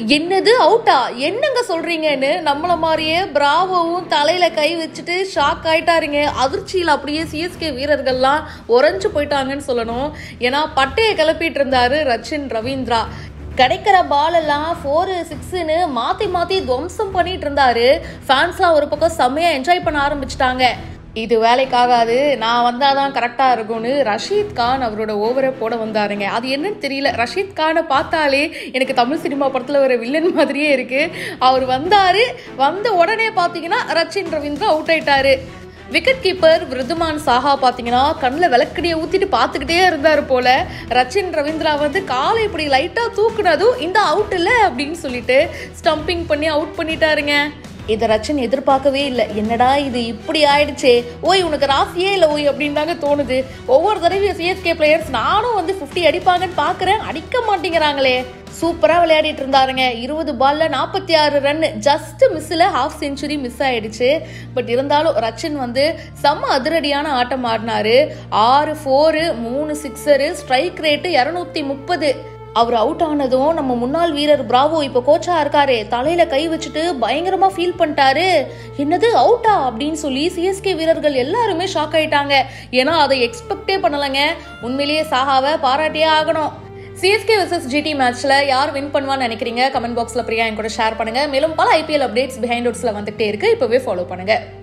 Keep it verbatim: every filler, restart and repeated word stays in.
என்னது அவுட்டா என்னங்க சொல்றீங்கன்னு நம்மள மாதிரியே பிராவோவும் தலையில கை வச்சுட்டு ஷாக் ஆயிட்டாருங்க. அதிர்ச்சியில் அப்படியே சிஎஸ்கே வீரர்கள்லாம் உறைஞ்சு போயிட்டாங்கன்னு சொல்லணும். ஏன்னா பட்டையை கிளப்பிட்டு இருந்தாரு ரச்சின் ரவீந்திரா. கிடைக்கிற பால் எல்லாம் ஃபோரு சிக்ஸ்ன்னு மாற்றி மாற்றி துவம்சம் பண்ணிட்டு இருந்தாரு. ஃபேன்ஸ்லாம் ஒரு பக்கம் செம்மையா என்ஜாய் பண்ண ஆரம்பிச்சிட்டாங்க. இது வேலைக்காகாது, நான் வந்தாதான் கரெக்டாக இருக்கும்னு ரஷீத் கான் அவரோட ஓவரை போட வந்தாருங்க. அது என்னன்னு தெரியல, ரஷீத் கானை பார்த்தாலே எனக்கு தமிழ் சினிமா படத்தில் வர வில்லன் மாதிரியே இருக்குது. அவர் வந்தார், வந்த உடனே பார்த்தீங்கன்னா ரச்சின் ரவீந்திரா அவுட் ஆயிட்டாரு. விக்கெட் கீப்பர் விருதுமான் சாஹா பார்த்தீங்கன்னா கண்ணில் விளக்கடியை ஊற்றிட்டு பார்த்துக்கிட்டே இருந்தார் போல. ரச்சின் ரவீந்திரா வந்து காலை இப்படி லைட்டாக தூக்குனதும் இந்த அவுட் இல்லை அப்படின்னு சொல்லிட்டு ஸ்டம்பிங் பண்ணி அவுட் பண்ணிட்டாருங்க. இதை ரச்சின் எதிர்பார்க்கவே இல்லை. என்னடா இது இப்படி ஆயிடுச்சே, ஓய் உனக்கு ராசியே இல்லை ஓய் அப்படின்னு தாங்க தோணுது. ஒவ்வொரு தடவையும் சிஎஸ்கே பிளேயர்ஸ் நானும் வந்து ஃபிஃப்டி அடிப்பாங்கன்னு பார்க்குறேன், அடிக்க மாட்டேங்கிறாங்களே. சூப்பராக விளையாடிட்டு இருந்தாருங்க. இருபது பால்ல நாற்பத்தி ஆறு ரன், ஜஸ்ட் மிஸ்ஸில் ஹாஃப் செஞ்சுரி மிஸ் ஆயிடுச்சு. பட் இருந்தாலும் ரச்சின் வந்து செம்ம அதிரடியான ஆட்டம் ஆடினாரு. ஆறு ஃபோரு மூணு சிக்ஸரு, ஸ்ட்ரைக் ரேட்டு இரநூத்தி முப்பது. அவர் அவுட் ஆனதும் நம்ம முன்னாள் வீரர் பிராவோ இப்போ கோச்சா இருக்காரு, தலையில கை வச்சுட்டு பயங்கரமா ஃபீல் பண்ணிட்டாரு. என்னது அவுட்டா அப்படின்னு சொல்லி சிஎஸ்கே வீரர்கள் எல்லாருமே ஷாக் ஆயிட்டாங்க. ஏன்னா அதை எக்ஸ்பெக்டே பண்ணலங்க. உண்மையிலேயே சாஹாவை பாராட்டியே ஆகணும். சிஎஸ்கே வர்சஸ் ஜிடி மேட்ச்ல யார் வின் பண்ணுவான்னு நினைக்கிறீங்க? கமெண்ட் பாக்ஸ்ல பிரியா என் கூட ஷேர் பண்ணுங்க. மேலும் பல ஐபிஎல் அப்டேட்ஸ் பிஹைண்ட் ஓட்ஸ்ல வந்துட்டே இருக்கு, இப்பவே ஃபாலோ பண்ணுங்க.